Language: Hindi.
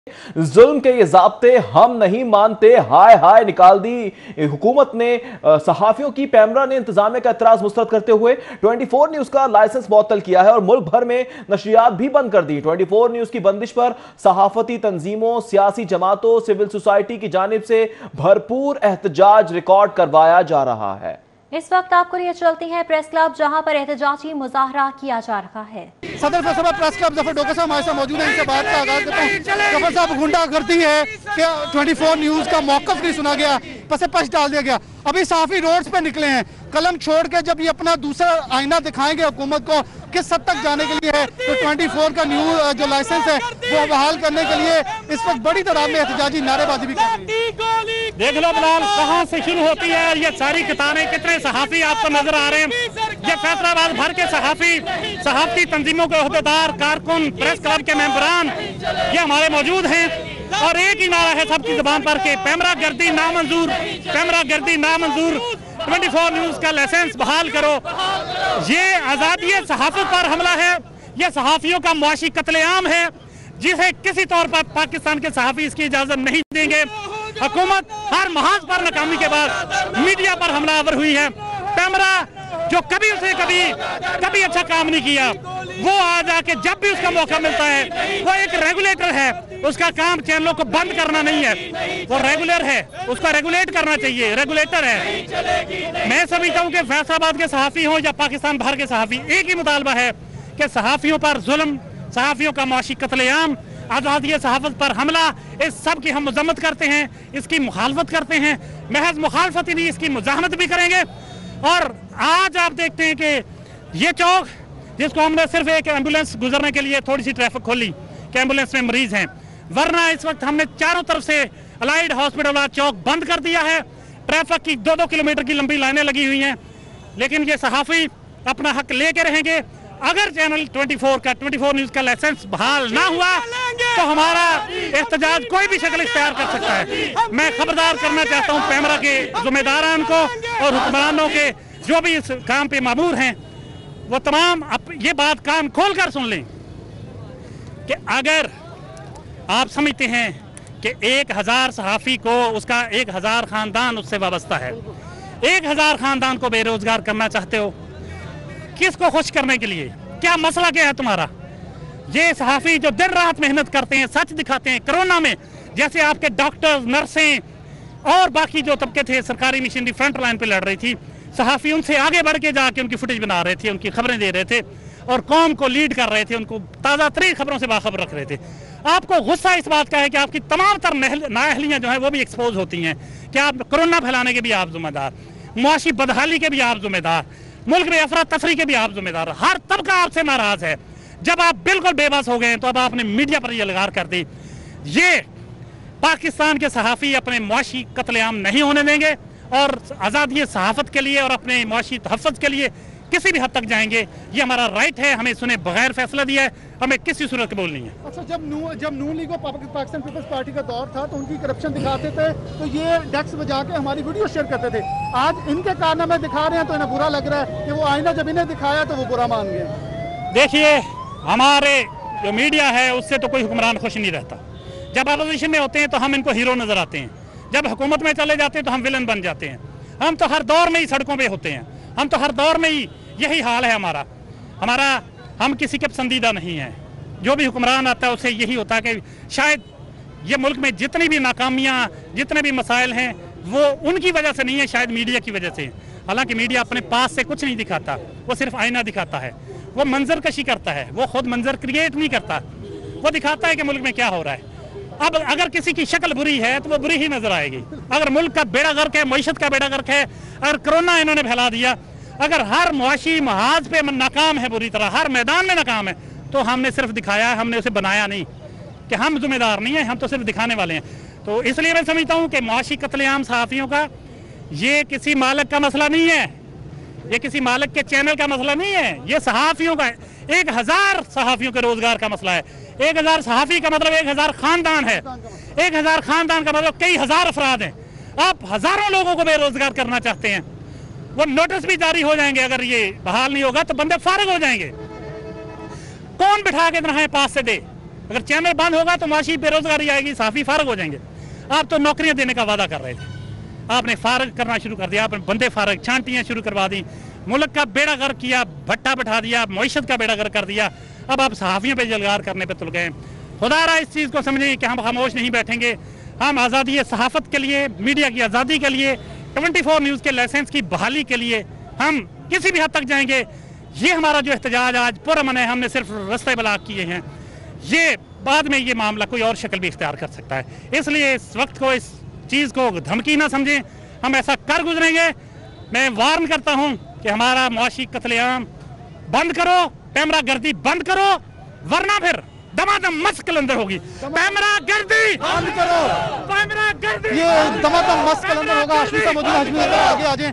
जुल्म के ये ज़ाब्ते हम नहीं मानते, हाय हाय निकाल दी हुकूमत ने। सहाफियों की पैमरा ने इंतजामिया का एतराज मुस्तरद करते हुए 24 न्यूज का लाइसेंस मुअत्तल किया है और मुल्क भर में नशरियात भी बंद कर दी। 24 न्यूज की बंदिश पर सहाफती तंजीमों, सियासी जमातों, सिविल सोसाइटी की जानिब से भरपूर एहतजाज रिकॉर्ड करवाया जा रहा है। इस वक्त आपको लिए चलती है प्रेस क्लब, जहां पर एहतजाजी मुजाहरा किया जा रहा है। सदर फैसला प्रेस क्लब जफर डोका साहब हमारे साथ मौजूद है, इनसे बात का आगाज करता हूँ। जफर साहब, गुंडागर्दी है कि 24 न्यूज का मौकफ नहीं सुना गया, पसे पश डाल दिया गया। अभी सहाफी रोड्स पे निकले हैं, कलम छोड़ के जब ये अपना दूसरा आईना दिखाएंगे हुकूमत को किस हद तक जाने के लिए है, तो 24 का न्यूज जो लाइसेंस है वो बहाल करने के लिए इस वक्त बड़ी तादाद में एहतजाजी नारेबाजी भी कर रही है। देख लो बिलाल, कहाँ से शुरू होती है ये सारी किताबें, कितने सहाफी आपको नजर आ रहे हैं। ये फैसलाबाद भर के सहाफती तंजीमों के अहदेदार, कारकुन, प्रेस क्लब के मेंबरान ये हमारे मौजूद हैं और एक ही नारा है सबकी जुबान पर के पैमरा गर्दी नामंजूर, पैमरा गर्दी नामंजूर, 24 न्यूज का लाइसेंस बहाल करो। ये आजादी सहाफत पर हमला है, ये सहाफियों का मुआशी कत्लेआम है जिसे किसी तौर पर पाकिस्तान के सहाफी इसकी इजाजत नहीं देंगे। हुकूमत हर महाज पर नाकामी के बाद मीडिया पर हमलावर हुई है। पैमरा जो कभी उसे कभी अच्छा काम नहीं किया, वो आज आके जब भी उसका मौका मिलता है, वो एक रेगुलेटर है, उसका काम चैनलों को बंद करना नहीं है, वो रेगुलर है, उसका रेगुलेट करना चाहिए, रेगुलेटर है। मैं समझता हूँ कि फैसलाबाद के सहाफी हों या पाकिस्तान भर के सहाफी, एक ही मुतालबा है कि सहाफियों पर जुल्म, सहाफियों का मुआशी कत्लेआम, आज़ादी सहाफत पर हमला, इस सब की हम मजम्मत करते हैं, इसकी मुखालफत करते हैं। महज मुखालफत ही नहीं, इसकी मुजाहमत भी करेंगे। और आज आप देखते हैं कि ये चौक जिसको हमने सिर्फ एक एम्बुलेंस गुजरने के लिए थोड़ी सी ट्रैफिक खोली कि एम्बुलेंस में मरीज हैं, वरना इस वक्त हमने चारों तरफ से अलाइड हॉस्पिटल वाला चौक बंद कर दिया है। ट्रैफिक की 2-2 किलोमीटर की लंबी लाइनें लगी हुई हैं, लेकिन ये सहाफी अपना हक लेके रहेंगे। अगर चैनल 24 न्यूज का लाइसेंस बहाल ना हुआ तो हमारा एहतजाज कोई भी शक्ल इख्तियार कर सकता है। मैं खबरदार करना चाहता हूँ पैमरा के जिम्मेदारान को और हुक्मरानों के जो भी इस काम पे मामूर हैं, वो तमाम ये बात कान खोल कर सुन लें कि अगर आप समझते हैं कि 1000 सहाफी को उसका 1000 खानदान उससे वाबस्ता है, 1000 खानदान को बेरोजगार करना चाहते हो, किसको खुश करने के लिए? क्या मसला क्या है तुम्हारा? ये सहाफी जो दिन रात मेहनत करते हैं, सच दिखाते हैं, कोरोना में जैसे आपके डॉक्टर्स, नर्सें और बाकी जो तबके थे, सरकारी मशीनरी फ्रंट लाइन पे लड़ रही थी, सहाफी उनसे आगे बढ़ के जाके उनकी फुटेज बना रहे थे, उनकी खबरें दे रहे थे और कौम को लीड कर रहे थे, उनको ताज़ा तरीन खबरों से बाखबर रख रहे थे। आपको गुस्सा इस बात का है कि आपकी तमाम तर नाअहलियाँ जो है वो भी एक्सपोज होती हैं कि आप कोरोना फैलाने के भी आप जिम्मेदार, मुआशी बदहाली के भी आप जिम्मेदार, मुल्क में अफरा तफरी के भी आप जिम्मेदार। हर तबका आपसे नाराज है। जब आप बिल्कुल बेबस हो गए तो अब आपने मीडिया पर यह लगार कर दी। ये पाकिस्तान के सहाफी अपने मुआशी कत्लेआम नहीं होने देंगे और आज़ादी सहाफत के लिए और अपने मुआशी तहफ़्फ़ुज़ के लिए किसी भी हद तक जाएंगे। ये हमारा राइट है, हमें सुने बगैर फैसला दिया है, हमें किसी सूरत कबूल नहीं है। अच्छा, जब नून लीग और पाकिस्तान पीपल्स पार्टी का दौर था तो उनकी करप्शन दिखाते थे तो ये डेस्क बजा के हमारी वीडियो शेयर करते थे। आज इनके कारनामे दिखा रहे हैं तो इन्हें बुरा लग रहा है कि वो आईना जब इन्हें दिखाया तो वो बुरा मान गए। देखिए, हमारे जो मीडिया है उससे तो कोई हुक्मरान खुश नहीं रहता। जब अपोजिशन में होते हैं तो हम इनको हीरो नजर आते हैं, जब हुकूमत में चले जाते हैं तो हम विलन बन जाते हैं। हम तो हर दौर में ही सड़कों पे होते हैं, हम तो हर दौर में ही यही हाल है हमारा। हम किसी के पसंदीदा नहीं हैं। जो भी हुक्मरान आता है उससे यही होता है कि शायद ये मुल्क में जितनी भी नाकामियाँ, जितने भी मसाइल हैं वो उनकी वजह से नहीं है, शायद मीडिया की वजह से। हालांकि मीडिया अपने पास से कुछ नहीं दिखाता, वो सिर्फ आईना दिखाता है, वो मंजर कशी करता है, वो खुद मंजर क्रिएट नहीं करता, वो दिखाता है कि मुल्क में क्या हो रहा है। अब अगर किसी की शक्ल बुरी है तो वो बुरी ही नजर आएगी। अगर मुल्क का बेड़ा गर्क है, मईशत का बेड़ा गर्क है, अगर कोरोना इन्होंने फैला दिया, अगर हर मुआशी महाज पे नाकाम है, बुरी तरह हर मैदान में नाकाम है, तो हमने सिर्फ दिखाया है, हमने उसे बनाया नहीं कि हम जिम्मेदार नहीं है, हम तो सिर्फ दिखाने वाले हैं। तो इसलिए मैं समझता हूँ कि मुआशी कत्लेआम सहाफियों का ये किसी मालिक का मसला नहीं है, ये किसी मालिक के चैनल का मसला नहीं है, ये सहाफियों का 1000 सहाफियों के रोजगार का मसला है। 1000 सहाफी का मतलब 1000 खानदान है, 1000 खानदान का मतलब कई हजार अफराद हैं। आप हजारों लोगों को बेरोजगार करना चाहते हैं, वो नोटिस भी जारी हो जाएंगे। अगर ये बहाल नहीं होगा तो बंदे फारिग हो जाएंगे। कौन बिठा के नहाए पास से दे? अगर चैनल बंद होगा तो माशी बेरोजगारी आएगी, सहाफी फारग हो जाएंगे। आप तो नौकरियां देने का वादा कर रहे थे, आपने फारग करना शुरू कर दिया, आपने बंदे फारग छांटियां शुरू करवा दी, मुल्क का बेड़ा गर्क किया, भट्टा बैठा दिया, मईशत का बेड़ा गर्क कर दिया। अब आप सहाफियों पे जलगार करने पे तुल गए। खुदारा इस चीज़ को समझें कि हम खामोश नहीं बैठेंगे। हम आज़ादी सहाफ़त के लिए, मीडिया की आज़ादी के लिए, 24 न्यूज़ के लाइसेंस की बहाली के लिए हम किसी भी हद तक जाएंगे। ये हमारा जो एहतजाज आज पुरअमन है, हमने सिर्फ रस्ते ब्लॉक किए हैं, ये बाद में ये मामला कोई और शक्ल भी इख्तियार कर सकता है। इसलिए इस वक्त को, इस चीज़ को धमकी ना समझें, हम ऐसा कर गुजरेंगे। मैं वार्न करता हूँ कि हमारा मुआशी कत्लेआम बंद करो, पैमरा गर्दी बंद करो, वरना फिर दमादम मस्त कलंदर होगी। पैमरा गर्दी बंद करो, पैमरा गर्दी, ये दमादम मस्त कलंदर होगा। हाशमी साहब मौजूद हैं, हाशमी साहब आगे आ जाएं।